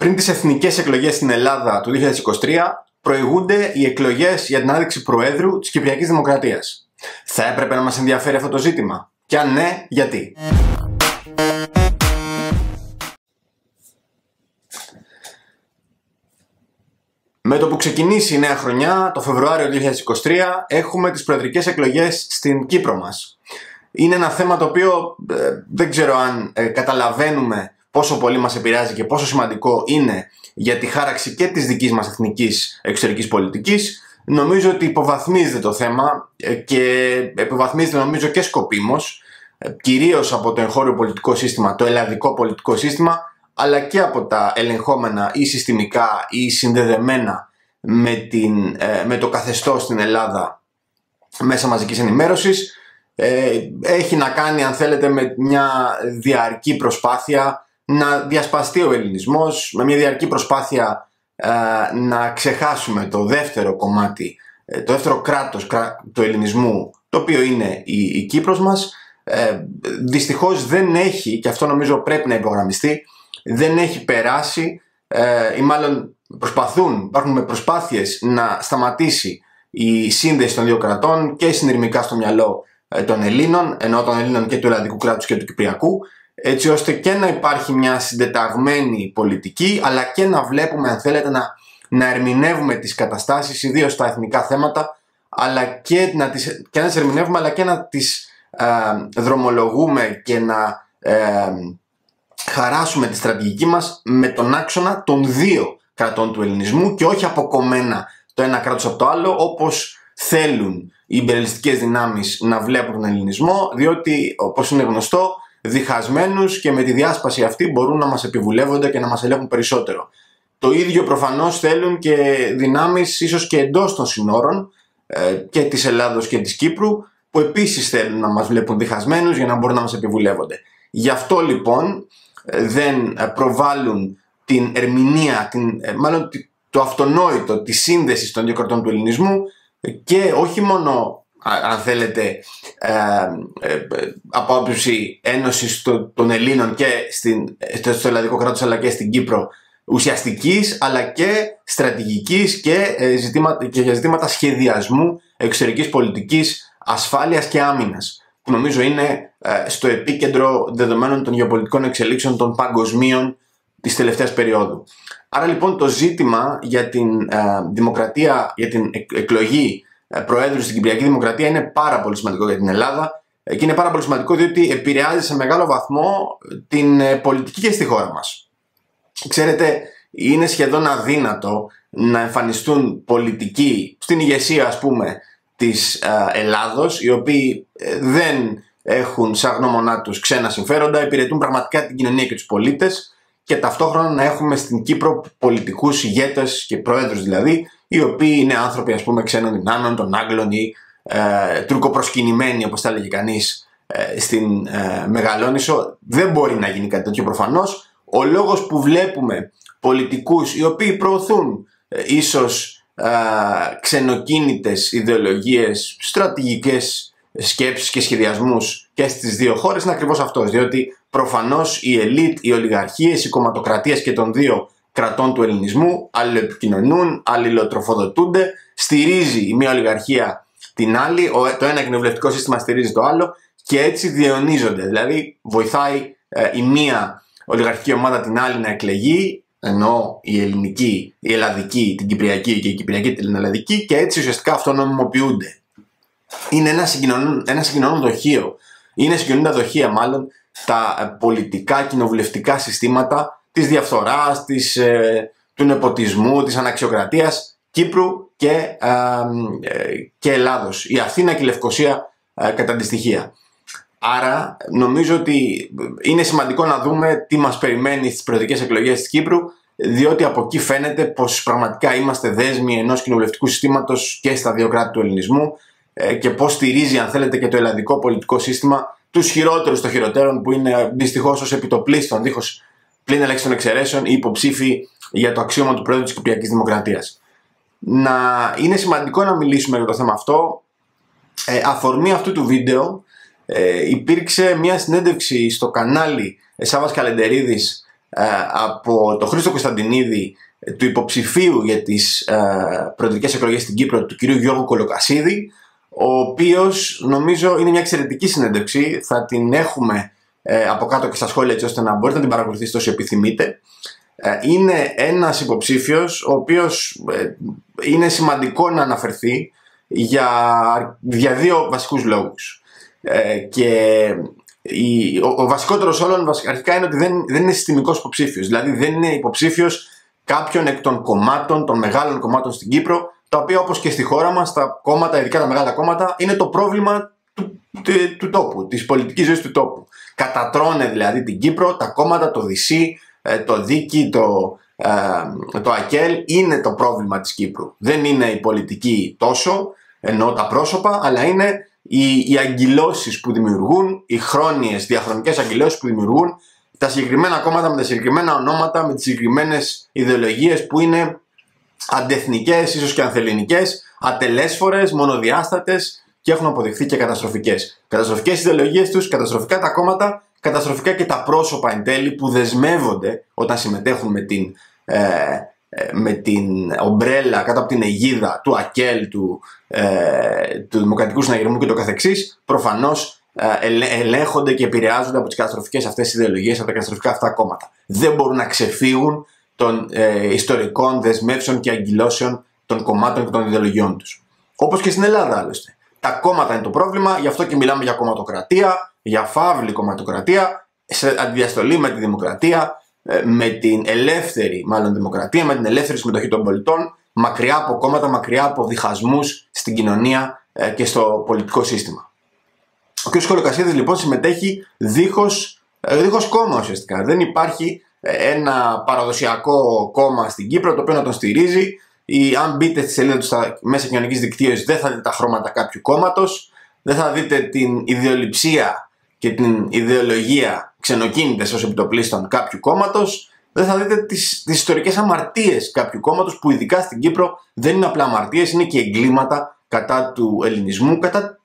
Πριν τις εθνικές εκλογές στην Ελλάδα του 2023, προηγούνται οι εκλογές για την άνοιξη Προέδρου της Κυπριακής Δημοκρατίας. Θα έπρεπε να μας ενδιαφέρει αυτό το ζήτημα? Και αν ναι, γιατί? Με το που ξεκινήσει η νέα χρονιά, το Φεβρουάριο 2023, έχουμε τις προεδρικές εκλογές στην Κύπρο μας. Είναι ένα θέμα το οποίο δεν ξέρω αν καταλαβαίνουμε πόσο πολύ μας επηρεάζει και πόσο σημαντικό είναι για τη χάραξη και της δικής μας εθνικής εξωτερικής πολιτικής. Νομίζω ότι υποβαθμίζεται το θέμα και υποβαθμίζεται νομίζω και σκοπίμως, κυρίως από το εγχώριο πολιτικό σύστημα, το ελλαδικό πολιτικό σύστημα, αλλά και από τα ελεγχόμενα ή συστημικά ή συνδεδεμένα με το καθεστώς στην Ελλάδα μέσα μαζικής ενημέρωσης. Έχει να κάνει, αν θέλετε, με μια διαρκή προσπάθεια να διασπαστεί ο ελληνισμός, με μια διαρκή προσπάθεια να ξεχάσουμε το δεύτερο κομμάτι, το δεύτερο κράτος του ελληνισμού, το οποίο είναι η Κύπρος μας. Δυστυχώς δεν έχει, και αυτό νομίζω πρέπει να υπογραμμιστεί, δεν έχει περάσει ή μάλλον υπάρχουν προσπάθειες να σταματήσει η σύνδεση των δύο κρατών και συνειρμικά στο μυαλό των Ελλήνων, ενώ των Ελλήνων και του ελλαδικού κράτους και του κυπριακού, έτσι ώστε και να υπάρχει μια συντεταγμένη πολιτική, αλλά και να βλέπουμε, αν θέλετε, να ερμηνεύουμε τις καταστάσεις, ιδίως στα εθνικά θέματα, αλλά και να τις ερμηνεύουμε, αλλά και να τις δρομολογούμε και να χαράσουμε τη στρατηγική μας με τον άξονα των δύο κρατών του ελληνισμού και όχι αποκομμένα το ένα κράτος από το άλλο, όπως θέλουν οι ιμπεριαλιστικές δυνάμεις να βλέπουν τον ελληνισμό, διότι, όπως είναι γνωστό, διχασμένους και με τη διάσπαση αυτή μπορούν να μας επιβουλεύονται και να μας ελέγχουν περισσότερο. Το ίδιο προφανώς θέλουν και δυνάμεις ίσως και εντός των συνόρων και της Ελλάδος και της Κύπρου, που επίσης θέλουν να μας βλέπουν διχασμένους για να μπορούν να μας επιβουλεύονται. Γι' αυτό λοιπόν δεν προβάλλουν την ερμηνεία, μάλλον το αυτονόητο της σύνδεσης των δύο κρατών του ελληνισμού, και όχι μόνο, αν θέλετε, από άποψη ένωσης των Ελλήνων και στο ελλαδικό κράτος, αλλά και στην Κύπρο, ουσιαστικής, αλλά και στρατηγικής και για ζητήματα σχεδιασμού εξωτερικής πολιτικής, ασφάλειας και άμυνας, που νομίζω είναι στο επίκεντρο δεδομένων των γεωπολιτικών εξελίξεων των παγκοσμίων της τελευταίας περίοδου. Άρα λοιπόν το ζήτημα για την δημοκρατία, για την εκλογή Προέδρου στην Κυπριακή Δημοκρατία είναι πάρα πολύ σημαντικό για την Ελλάδα, και είναι πάρα πολύ σημαντικό διότι επηρεάζει σε μεγάλο βαθμό την πολιτική και στη χώρα μας. Ξέρετε, είναι σχεδόν αδύνατο να εμφανιστούν πολιτικοί στην ηγεσία, ας πούμε, της Ελλάδος, οι οποίοι δεν έχουν σαν γνώμονά τους ξένα συμφέροντα, υπηρετούν πραγματικά την κοινωνία και τους πολίτες, και ταυτόχρονα να έχουμε στην Κύπρο πολιτικούς ηγέτες και πρόεδρους δηλαδή, οι οποίοι είναι άνθρωποι, ας πούμε, ξένων δυνάμεων, των Άγγλων ή τουρκοπροσκυνημένοι, όπως τα έλεγε κανείς, στην Μεγαλόνισσο. Δεν μπορεί να γίνει κάτι τέτοιο προφανώς. Ο λόγος που βλέπουμε πολιτικούς οι οποίοι προωθούν ίσως ξενοκίνητες ιδεολογίες, στρατηγικές σκέψεις και σχεδιασμούς και στις δύο χώρες είναι ακριβώς αυτός, διότι προφανώς η ελίτ, οι ολιγαρχίες, οι κομματοκρατίες και των δύο κρατών του ελληνισμού αλληλοεπικοινωνούν, αλληλοτροφοδοτούνται, στηρίζει η μία ολιγαρχία την άλλη, το ένα κοινοβουλευτικό σύστημα στηρίζει το άλλο και έτσι διαιωνίζονται. Δηλαδή βοηθάει η μία ολιγαρχική ομάδα την άλλη να εκλεγεί, ενώ η ελληνική, η ελλαδική, την κυπριακή και η κυπριακή την ελλαδική, και έτσι ουσιαστικά αυτονομιμοποιούνται. Είναι ένα συγκοινωνούν δοχείο, είναι συγκοινωνούντα δοχεία μάλλον, τα πολιτικά κοινοβουλευτικά συστήματα της διαφθοράς, του νεποτισμού, της αναξιοκρατίας Κύπρου και Ελλάδος, η Αθήνα και η Λευκοσία κατά αντιστοιχεία. Άρα νομίζω ότι είναι σημαντικό να δούμε τι μας περιμένει στις προεδρικές εκλογές της Κύπρου, διότι από εκεί φαίνεται πως πραγματικά είμαστε δέσμοι ενός κοινοβουλευτικού συστήματος και στα δύο κράτη του ελληνισμού, και πως στηρίζει, αν θέλετε, και το ελλαδικό πολιτικό σύστημα τους χειρότερους των χειροτέρων, που είναι δυστυχώς ως επιτοπλίστων, δίχως πλην ελάχιστων εξαιρέσεων, οι υποψήφοι για το αξίωμα του Πρόεδρου της Κυπριακής Δημοκρατίας. Είναι σημαντικό να μιλήσουμε για το θέμα αυτό. Αφορμή αυτού του βίντεο υπήρξε μια συνέντευξη στο κανάλι Σάββας Καλεντερίδης από τον Χρήστο Κωνσταντινίδη, του υποψηφίου για τις προεδρικές εκλογές στην Κύπρο, του κυρίου Γιώργου Κολοκασίδη, ο οποίος νομίζω είναι μια εξαιρετική συνέντευξη. Θα την έχουμε από κάτω και στα σχόλια, έτσι ώστε να μπορείτε να την παρακολουθήσετε όσο επιθυμείτε. Είναι ένας υποψήφιος ο οποίος είναι σημαντικό να αναφερθεί για δύο βασικούς λόγους. Και ο βασικότερος όλων αρχικά είναι ότι δεν είναι συστημικός υποψήφιος. Δηλαδή δεν είναι υποψήφιος κάποιων εκ των κομμάτων, των μεγάλων κομμάτων στην Κύπρο, τα οποία, όπως και στη χώρα μας, τα κόμματα, ειδικά τα μεγάλα κόμματα, είναι το πρόβλημα του τόπου, της πολιτικής ζωής του τόπου. Κατατρώνε δηλαδή την Κύπρο, τα κόμματα, το ΔΥΣΥ, το ΔΙΚΙ, το ΑΚΕΛ είναι το πρόβλημα της Κύπρου. Δεν είναι η πολιτική τόσο, εννοώ τα πρόσωπα, αλλά είναι οι αγκυλώσεις που δημιουργούν, οι χρόνιες, διαχρονικές αγκυλώσεις που δημιουργούν τα συγκεκριμένα κόμματα με τα συγκεκριμένα ονόματα, με τις συγκεκριμένες ιδεολογίες που είναι αντεθνικές, ίσως και ανθελληνικές, ατελέσφορες, μονοδιάστατες και έχουν αποδειχθεί και καταστροφικές. Καταστροφικές ιδεολογίες τους, καταστροφικά τα κόμματα, καταστροφικά και τα πρόσωπα εν τέλει που δεσμεύονται όταν συμμετέχουν με την ομπρέλα, κάτω από την αιγίδα του ΑΚΕΛ, του Δημοκρατικού Συναγερμού και το καθεξής, προφανώς ελέγχονται και επηρεάζονται από τις καταστροφικές αυτές ιδεολογίες, από τα καταστροφικά αυτά κόμματα. Δεν μπορούν να ξεφύγουν των ιστορικών δεσμεύσεων και αγκυλώσεων των κομμάτων και των ιδεολογιών τους. Όπως και στην Ελλάδα άλλωστε. Τα κόμματα είναι το πρόβλημα, γι' αυτό και μιλάμε για κομματοκρατία, για φαύλη κομματοκρατία, σε αντιδιαστολή με τη δημοκρατία, με την ελεύθερη δημοκρατία, με την ελεύθερη συμμετοχή των πολιτών, μακριά από κόμματα, μακριά από διχασμούς στην κοινωνία και στο πολιτικό σύστημα. Ο κ. Κολοκασίδης λοιπόν συμμετέχει δίχως κόμμα ουσιαστικά. Δεν υπάρχει ένα παραδοσιακό κόμμα στην Κύπρο το οποίο να τον στηρίζει. Αν μπείτε στη σελίδα του στα μέσα κοινωνικής δικτύωσης, δεν θα δείτε τα χρώματα κάποιου κόμματος, δεν θα δείτε την ιδεολειψία και την ιδεολογία ξενοκίνητες ως επιτοπλίστων κάποιου κόμματος, δεν θα δείτε τις ιστορικές αμαρτίες κάποιου κόμματος που ειδικά στην Κύπρο δεν είναι απλά αμαρτίες, είναι και εγκλήματα κατά του ελληνισμού, κατά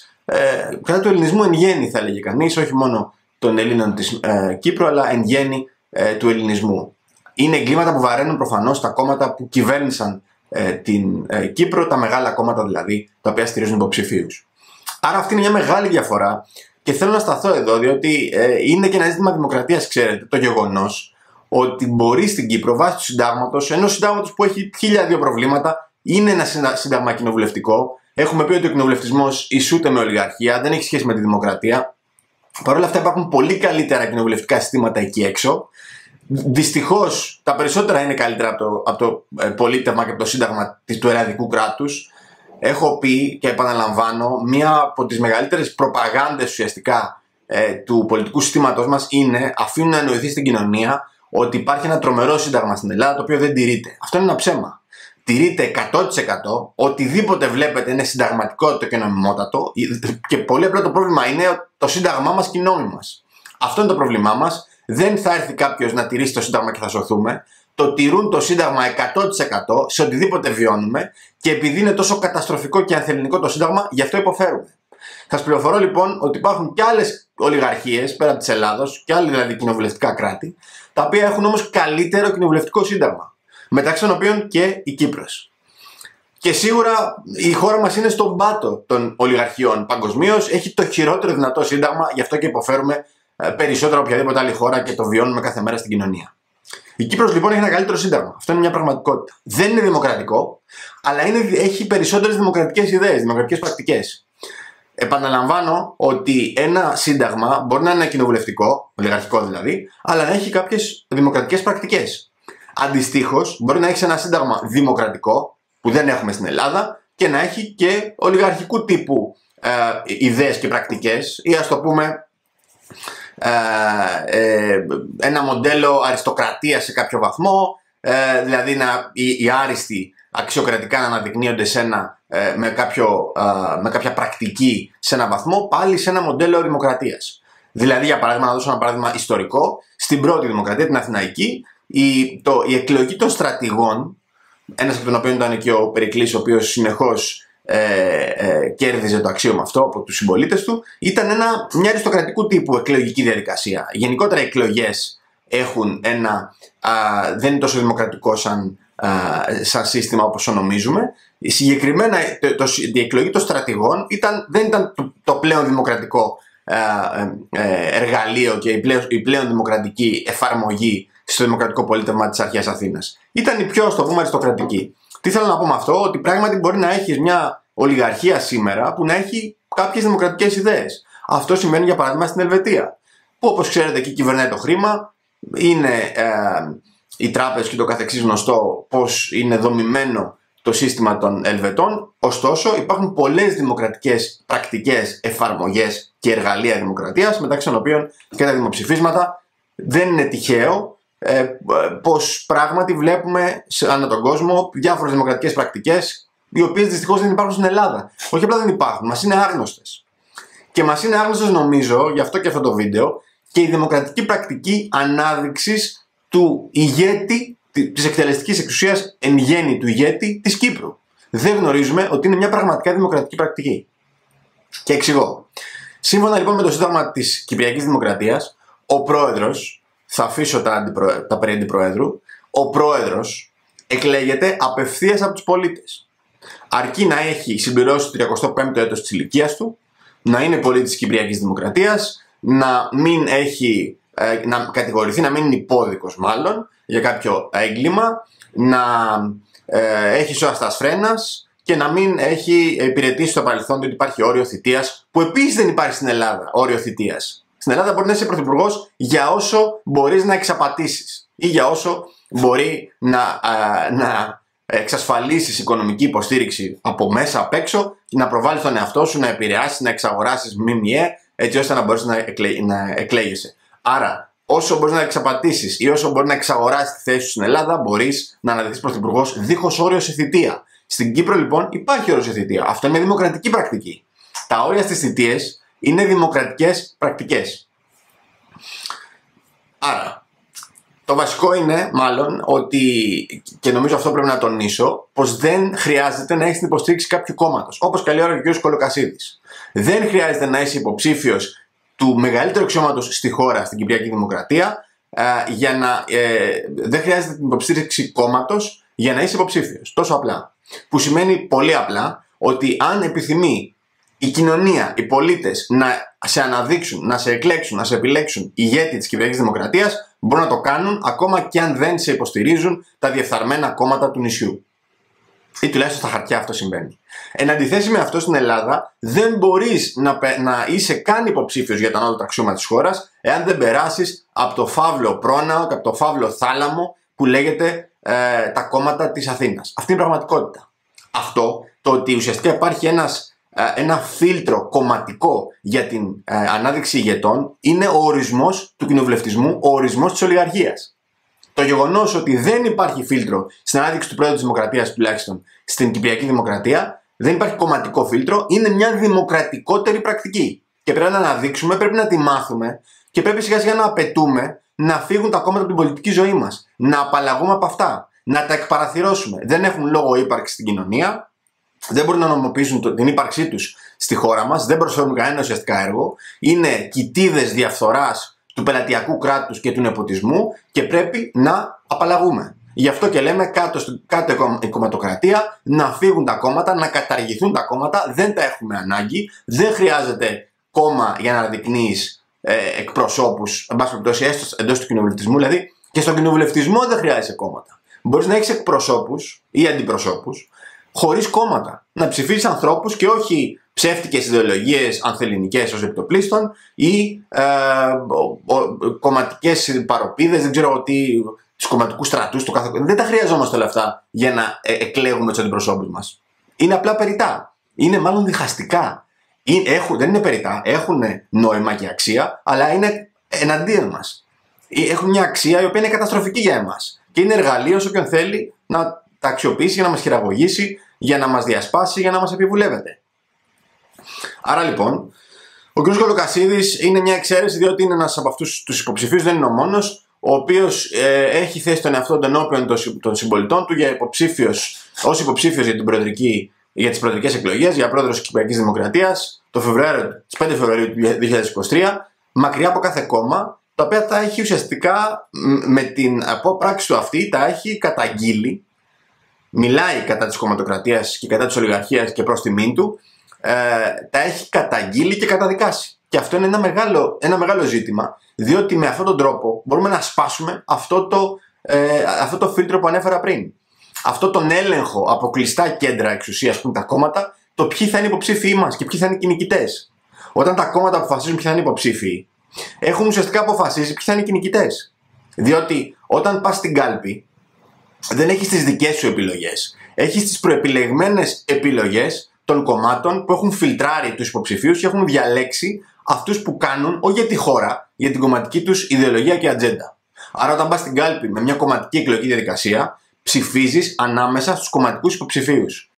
του ελληνισμού εν γέννη θα έλεγε κανείς, όχι μόνο των Ελλήνων της Κύπρου, αλλά εν γέννη του ελληνισμού. Είναι εγκλήματα που βαραίνουν προφανώς τα κόμματα που κυβέρνησαν την Κύπρο, τα μεγάλα κόμματα δηλαδή, τα οποία στηρίζουν υποψηφίους. Άρα αυτή είναι μια μεγάλη διαφορά και θέλω να σταθώ εδώ, διότι είναι και ένα ζήτημα δημοκρατίας, ξέρετε, το γεγονός ότι μπορεί στην Κύπρο βάσει του συντάγματος, ενός συντάγματος που έχει 1002 προβλήματα, είναι ένα σύνταγμα κοινοβουλευτικό. Έχουμε πει ότι ο κοινοβουλευτισμός ισούται με ολιγαρχία, δεν έχει σχέση με τη δημοκρατία. Παρ' όλα αυτά υπάρχουν πολύ καλύτερα κοινοβουλευτικά συστήματα εκεί έξω. Δυστυχώς τα περισσότερα είναι καλύτερα από το πολίτευμα και από το σύνταγμα του ελλαδικού κράτους. Έχω πει και επαναλαμβάνω, μία από τις μεγαλύτερες προπαγάνδες ουσιαστικά του πολιτικού συστήματος μας είναι αφήνουν να εννοηθεί στην κοινωνία ότι υπάρχει ένα τρομερό σύνταγμα στην Ελλάδα το οποίο δεν τηρείται. Αυτό είναι ένα ψέμα. Τηρείται 100%, οτιδήποτε βλέπετε είναι συνταγματικότατο και νομιμότατο και πολύ απλά το πρόβλημα είναι το σύνταγμά μας και οι νόμοι μας. Αυτό είναι το πρόβλημά μας. Δεν θα έρθει κάποιος να τηρήσει το σύνταγμα και θα σωθούμε. Το τηρούν το σύνταγμα 100% σε οτιδήποτε βιώνουμε και επειδή είναι τόσο καταστροφικό και ανθελληνικό το σύνταγμα, γι' αυτό υποφέρουμε. Σας πληροφορώ λοιπόν ότι υπάρχουν και άλλες ολιγαρχίες πέρα από της Ελλάδος, και άλλοι δηλαδή κοινοβουλευτικά κράτη, τα οποία έχουν όμως καλύτερο κοινοβουλευτικό σύνταγμα. Μεταξύ των οποίων και η Κύπρος. Και σίγουρα η χώρα μας είναι στον πάτο των ολιγαρχιών παγκοσμίως, έχει το χειρότερο δυνατό σύνταγμα, γι' αυτό και υποφέρουμε περισσότερο από οποιαδήποτε άλλη χώρα και το βιώνουμε κάθε μέρα στην κοινωνία. Η Κύπρος λοιπόν έχει ένα καλύτερο σύνταγμα. Αυτό είναι μια πραγματικότητα. Δεν είναι δημοκρατικό, αλλά έχει περισσότερες δημοκρατικές ιδέες, δημοκρατικές πρακτικές. Επαναλαμβάνω ότι ένα σύνταγμα μπορεί να είναι κοινοβουλευτικό, ολιγαρχικό δηλαδή, αλλά να έχει κάποιες δημοκρατικές πρακτικές. Αντιστοίχως, μπορεί να έχει ένα σύνταγμα δημοκρατικό, που δεν έχουμε στην Ελλάδα, και να έχει και ολιγαρχικού τύπου ιδέες και πρακτικές, ή ας το πούμε ένα μοντέλο αριστοκρατίας σε κάποιο βαθμό, δηλαδή οι άριστοι αξιοκρατικά να αναδεικνύονται με κάποια πρακτική σε ένα βαθμό, πάλι σε ένα μοντέλο δημοκρατίας. Δηλαδή, για παράδειγμα, να δώσω ένα παράδειγμα ιστορικό, στην πρώτη δημοκρατία, την Αθηναϊκή, η εκλογή των στρατηγών, ένας από τον οποίο ήταν και ο Περικλής, ο οποίος συνεχώς κέρδιζε το αξίωμα αυτό από τους συμπολίτες του, ήταν μια αριστοκρατικού τύπου εκλογική διαδικασία. Γενικότερα οι εκλογές έχουν δεν είναι τόσο δημοκρατικό σαν σύστημα όπως νομίζουμε. Συγκεκριμένα η εκλογή των στρατηγών δεν ήταν το πλέον δημοκρατικό εργαλείο και η πλέον δημοκρατική εφαρμογή στο δημοκρατικό πολίτευμα της αρχαίας Αθήνας. Ήταν η πιο, ας το πούμε, αριστοκρατική. Τι θέλω να πω με αυτό? Ότι πράγματι μπορεί να έχεις μια ολιγαρχία σήμερα που να έχει κάποιες δημοκρατικές ιδέες. Αυτό συμβαίνει για παράδειγμα στην Ελβετία, που όπως ξέρετε εκεί κυβερνάει το χρήμα, είναι οι τράπεζες και το καθεξής, γνωστό πώς είναι δομημένο το σύστημα των Ελβετών. Ωστόσο υπάρχουν πολλές δημοκρατικές πρακτικές, εφαρμογές και εργαλεία δημοκρατίας, μεταξύ των οποίων και τα δημοψηφίσματα. Δεν είναι τυχαίο πως πράγματι βλέπουμε ανά τον κόσμο διάφορες δημοκρατικές πρακτικές, οι οποίες δυστυχώς δεν υπάρχουν στην Ελλάδα. Όχι απλά δεν υπάρχουν, μας είναι άγνωστες. Και μας είναι άγνωστες, νομίζω, γι' αυτό και αυτό το βίντεο, και η δημοκρατική πρακτική ανάδειξης του ηγέτη, της εκτελεστικής εξουσίας εν γέννη του ηγέτη της Κύπρου. Δεν γνωρίζουμε ότι είναι μια πραγματικά δημοκρατική πρακτική. Και εξηγώ. Σύμφωνα λοιπόν με το Σύνταγμα της Κυπριακής Δημοκρατίας, ο πρόεδρος, θα αφήσω τα περί αντιπροέδρου, ο πρόεδρος εκλέγεται απευθείας από τους πολίτες. Αρκεί να έχει συμπληρώσει το 35ο έτος της ηλικίας του, να είναι πολίτης της Κυπριακής Δημοκρατίας, να μην έχει, να κατηγορηθεί, να μην είναι υπόδικος μάλλον για κάποιο έγκλημα, να έχει σώαστας φρένας και να μην έχει υπηρετήσει στο παρελθόν ότι υπάρχει όριο θητείας, που επίσης δεν υπάρχει στην Ελλάδα όριο θητείας. Στην Ελλάδα μπορεί να είσαι πρωθυπουργός για όσο μπορείς να εξαπατήσεις ή για όσο μπορεί να εξασφαλίσεις οικονομική υποστήριξη από μέσα απ' έξω, να προβάλλεις τον εαυτό σου, να επηρεάσεις, να εξαγοράσεις ΜΜΕ, έτσι ώστε να μπορείς να εκλέγεσαι. Άρα, όσο μπορείς να εξαπατήσεις ή όσο μπορείς να εξαγοράσεις τη θέση σου στην Ελλάδα, μπορείς να αναδειχθείς πρωθυπουργός δίχως όριο σε θητεία. Στην Κύπρο λοιπόν υπάρχει όριο σε θητεία. Αυτό είναι μια δημοκρατική πρακτική. Τα όρια στις θητείες είναι δημοκρατικές πρακτικές. Άρα, το βασικό είναι μάλλον ότι, και νομίζω αυτό πρέπει να τονίσω, πως δεν χρειάζεται να έχεις την υποστήριξη κάποιου κόμματος. Όπως καλή ώρα και ο κ. Κολοκασίδης. Δεν χρειάζεται να είσαι υποψήφιος του μεγαλύτερου αξιώματος στη χώρα, στην Κυπριακή Δημοκρατία, δεν χρειάζεται την υποστήριξη κόμματος για να είσαι υποψήφιος. Τόσο απλά. Που σημαίνει πολύ απλά ότι αν επιθυμεί η κοινωνία, οι πολίτες να σε αναδείξουν, να σε εκλέξουν, να σε επιλέξουν ηγέτη της Κυπριακής Δημοκρατίας, μπορούν να το κάνουν ακόμα και αν δεν σε υποστηρίζουν τα διεφθαρμένα κόμματα του νησιού. Ή τουλάχιστον στα χαρτιά αυτό συμβαίνει. Εν αντιθέσει με αυτό, στην Ελλάδα δεν μπορείς να είσαι καν υποψήφιος για τα ανώτατα αξιώματα της χώρας, εάν δεν περάσεις από το φαύλο πρόναο και από το φαύλο θάλαμο που λέγεται τα κόμματα της Αθήνας. Αυτή είναι η πραγματικότητα. Αυτό, το ότι ουσιαστικά υπάρχει ένα φίλτρο κομματικό για την ανάδειξη ηγετών, είναι ο ορισμός του κοινοβουλευτισμού, ο ορισμός της ολιγαρχίας. Το γεγονός ότι δεν υπάρχει φίλτρο στην ανάδειξη του πρόεδρου της Δημοκρατίας, τουλάχιστον στην Κυπριακή Δημοκρατία, δεν υπάρχει κομματικό φίλτρο, είναι μια δημοκρατικότερη πρακτική. Και πρέπει να αναδείξουμε, πρέπει να τη μάθουμε και πρέπει σιγά σιγά να απαιτούμε να φύγουν τα κόμματα από την πολιτική ζωή μας. Να απαλλαγούμε από αυτά. Να τα εκπαραθυρώσουμε. Δεν έχουν λόγο ύπαρξη στην κοινωνία. Δεν μπορούν να νομιμοποιήσουν την ύπαρξή τους στη χώρα μας. Δεν προσφέρουν κανένα ουσιαστικά έργο. Είναι κοιτίδες διαφθοράς του πελατειακού κράτους και του νεποτισμού και πρέπει να απαλλαγούμε. Γι' αυτό και λέμε κάτω η κομματοκρατία, να φύγουν τα κόμματα, να καταργηθούν τα κόμματα. Δεν τα έχουμε ανάγκη. Δεν χρειάζεται κόμμα για να αναδεικνύεις εκπροσώπους, εν πάση περιπτώσει, έστω εντός του κοινοβουλευτισμού. Δηλαδή και στον κοινοβουλευτισμό δεν χρειάζεσαι κόμματα. Μπορείς να έχεις εκπροσώπους ή αντιπροσώπους χωρίς κόμματα. Να ψηφίσεις ανθρώπους και όχι ψεύτικες ιδεολογίες ανθελληνικές ως επιτοπλίστων ή κομματικές παροπίδες, δεν ξέρω τι, τους κομματικούς στρατούς, το κάθε. Δεν τα χρειαζόμαστε όλα αυτά για να εκλέγουμε τους αντιπροσώπους μας. Είναι απλά περιτά. Είναι μάλλον διχαστικά. Δεν είναι περιτά. Έχουν νόημα και αξία, αλλά είναι εναντίον μας. Έχουν μια αξία η οποία είναι καταστροφική για εμάς. Και είναι εργαλείο σε όποιον θέλει να τα αξιοποιήσει για να μας χειραγωγήσει, για να μας διασπάσει, για να μας επιβουλεύεται. Άρα λοιπόν, ο κ. Κολοκασίδης είναι μια εξαίρεση, διότι είναι ένας από αυτούς τους υποψηφίους, δεν είναι ο μόνος, ο οποίος έχει θέσει τον εαυτό του ενώπιον των συμπολιτών του ως υποψήφιος για τις προεδρικές εκλογές, για πρόεδρος της Κυπριακής Δημοκρατίας, το 5 Φεβρουαρίου του 2023, μακριά από κάθε κόμμα τα οποία τα έχει ουσιαστικά με την απόπραξη του αυτή, τα έχει καταγγείλει. Μιλάει κατά της κομματοκρατίας και κατά της ολιγαρχίας και προς τιμήν του, τα έχει καταγγείλει και καταδικάσει. Και αυτό είναι ένα μεγάλο ζήτημα, διότι με αυτόν τον τρόπο μπορούμε να σπάσουμε αυτό το φίλτρο που ανέφερα πριν. Αυτό τον έλεγχο από κλειστά κέντρα εξουσίας που είναι τα κόμματα, το ποιοι θα είναι υποψήφιοι μας και ποιοι θα είναι οι νικητές. Όταν τα κόμματα αποφασίζουν ποιοι θα είναι υποψήφιοι, έχουν ουσιαστικά αποφασίσει ποιοι θα είναι οι νικητές. Διότι όταν πας στην κάλπη, δεν έχεις τις δικές σου επιλογές. Έχεις τις προεπιλεγμένες επιλογές των κομμάτων που έχουν φιλτράρει τους υποψηφίους και έχουν διαλέξει αυτούς που κάνουν, όχι για τη χώρα, για την κομματική τους ιδεολογία και ατζέντα. Άρα, όταν πας στην κάλπη με μια κομματική εκλογική διαδικασία, ψηφίζεις ανάμεσα στους κομματικούς υποψηφίους.